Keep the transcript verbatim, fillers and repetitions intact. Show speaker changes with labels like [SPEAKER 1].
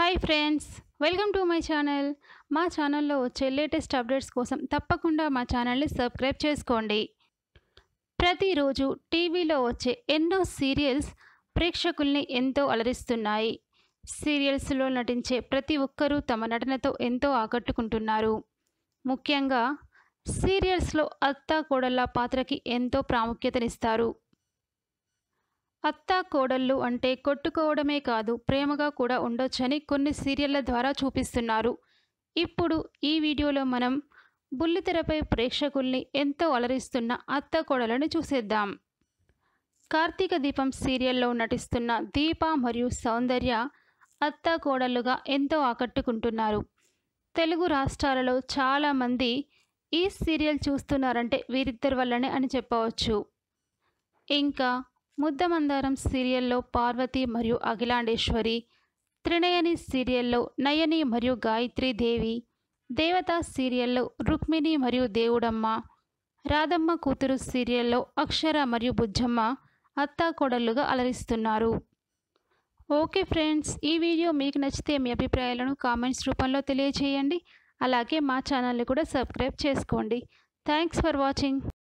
[SPEAKER 1] Hi friends, welcome to my channel. మా ఛానల్లో వచ్చే లేటెస్ట్ అప్డేట్స్ కోసం తప్పకుండా మా ఛానల్ని సబ్స్క్రైబ్ చేసుకోండి. ప్రతిరోజు టీవీలో వచ్చే ఎన్నో సీరియల్స్ ప్రేక్షకుల్ని ఎంతో అలరిస్తున్నాయి. సీరియల్స్లో నటించే ప్రతి ఒక్కరూ తమ నటనతో ఎంతో ఆకట్టుకుంటున్నారు. ముఖ్యంగా సీరియల్స్లో అత్తా కోడళ్ళ పాత్రకి ఎంతో ప్రాముఖ్యతనిస్తారు. అత్తా కోడళ్ళు అంటే కొట్టుకోవడమే కాదు, ప్రేమగా కూడా ఉండొచ్చని కొన్ని సీరియళ్ల ద్వారా చూపిస్తున్నారు. ఇప్పుడు ఈ వీడియోలో మనం బుల్లితెరపై ప్రేక్షకుల్ని ఎంతో అలరిస్తున్న అత్తా కోడళ్ళని చూసేద్దాం. కార్తీక దీపం సీరియల్లో నటిస్తున్న దీప మరియు సౌందర్య అత్తా కోడళ్ళుగా ఎంతో ఆకట్టుకుంటున్నారు. తెలుగు రాష్ట్రాలలో చాలామంది ఈ సీరియల్ చూస్తున్నారంటే వీరిద్దరి వల్లనే అని చెప్పవచ్చు. ఇంకా ముద్దమందారం సీరియల్లో పార్వతి మరియు అఖిలాండేశ్వరి, త్రినయని సీరియల్లో నయని మరియు గాయత్రి దేవి, దేవత సీరియల్లో రుక్మిణి మరియు దేవుడమ్మ, రాధమ్మ కూతురు సీరియల్లో అక్షర మరియు బుజ్జమ్మ అత్తా కోడళ్ళుగా అలరిస్తున్నారు. ఓకే ఫ్రెండ్స్, ఈ వీడియో మీకు నచ్చితే మీ అభిప్రాయాలను కామెంట్స్ రూపంలో తెలియజేయండి. అలాగే మా ఛానల్ని కూడా సబ్స్క్రైబ్ చేసుకోండి. Thanks for watching.